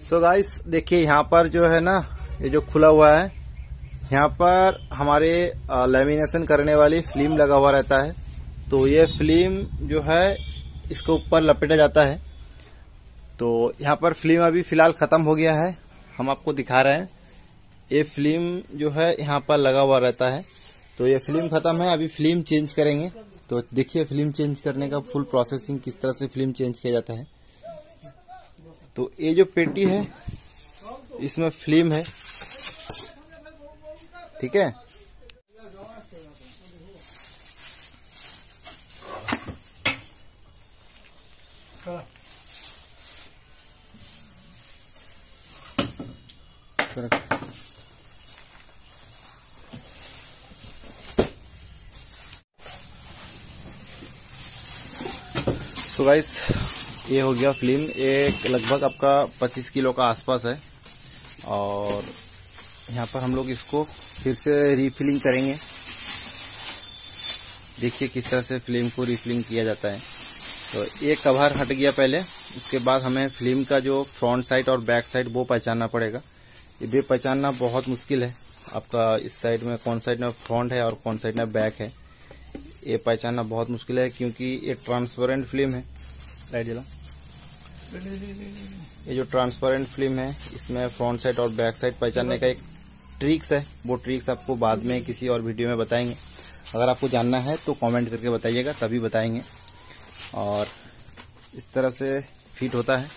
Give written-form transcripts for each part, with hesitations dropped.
So guys देखिए यहाँ पर जो है ना, ये जो खुला हुआ है, यहाँ पर हमारे लेमिनेशन करने वाली फिल्म लगा हुआ रहता है। तो ये फिल्म जो है इसके ऊपर लपेटा जाता है। तो यहाँ पर फिल्म अभी फिलहाल खत्म हो गया है, हम आपको दिखा रहे हैं। ये फिल्म जो है यहाँ पर लगा हुआ रहता है। तो ये फिल्म खत्म है, अभी फिल्म चेंज करेंगे। तो देखिए फिल्म चेंज करने का फुल प्रोसेसिंग, किस तरह से फिल्म चेंज किया जाता है। तो ये जो पेटी है इसमें फिल्म है, ठीक है। सो गाइस ये हो गया फिल्म। एक लगभग आपका 25 किलो का आसपास है। और यहाँ पर हम लोग इसको फिर से रीफिलिंग करेंगे। देखिए किस तरह से फिल्म को रीफिलिंग किया जाता है। तो एक कवर हट गया पहले, उसके बाद हमें फिल्म का जो फ्रंट साइड और बैक साइड वो पहचानना पड़ेगा। ये पहचानना बहुत मुश्किल है। आपका इस साइड में कौन साइड में फ्रंट है और कौन साइड में बैक है, ये पहचानना बहुत मुश्किल है, क्योंकि ये ट्रांसपेरेंट फिल्म है। लाइट जला। ये जो ट्रांसपेरेंट फिल्म है इसमें फ्रंट साइड और बैक साइड पहचानने का एक ट्रिक्स है। वो ट्रिक्स आपको बाद में किसी और वीडियो में बताएंगे। अगर आपको जानना है तो कमेंट करके बताइएगा, तभी बताएंगे। और इस तरह से फिट होता है।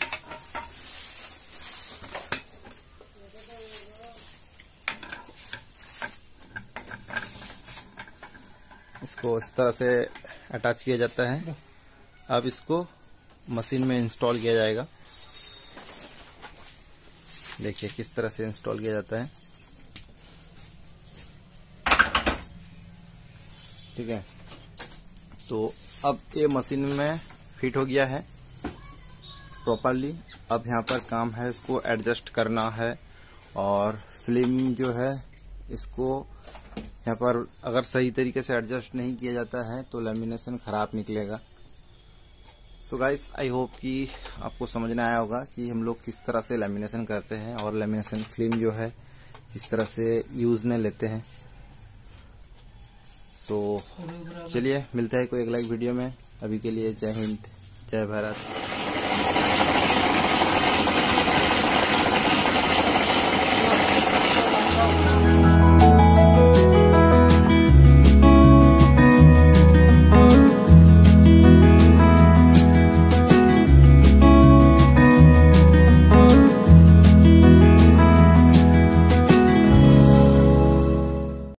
इसको इस तरह से अटैच किया जाता है। अब इसको मशीन में इंस्टॉल किया जाएगा। देखिए किस तरह से इंस्टॉल किया जाता है, ठीक है। तो अब ये मशीन में फिट हो गया है प्रॉपरली। अब यहाँ पर काम है इसको एडजस्ट करना है। और फिल्म जो है इसको यहाँ पर अगर सही तरीके से एडजस्ट नहीं किया जाता है तो लेमिनेशन खराब निकलेगा। सो गाइस आई होप कि आपको समझ में आया होगा कि हम लोग किस तरह से लेमिनेशन करते हैं और लेमिनेशन फिल्म जो है किस तरह से यूज में लेते हैं। तो चलिए मिलते हैं कोई अगला वीडियो में। अभी के लिए जय हिंद, जय भारत।